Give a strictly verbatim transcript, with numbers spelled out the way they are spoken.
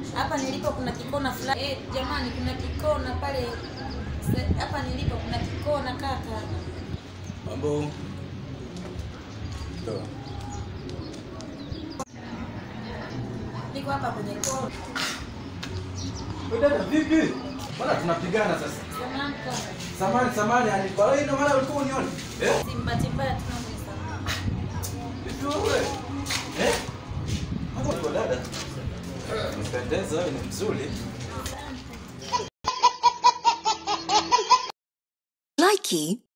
Hapa nilipo kuna kikona fulani. Eh, jamani kuna kikona pale. Hapa nilipo kuna kikona kaka. Mambo. Ndio. Niko hapa kwenye kona. Wewe dada vipi? Bwana tunapigana sasa. Samahani kaka. Samahani samahani yani kwa hiyo ndio maana ulikuwa unioni. Eh? Simbati mbaya tunamweza. Vipi wewe? Eh? Hapo kwa dada. Unapendeza wewe ni mzuri. Likey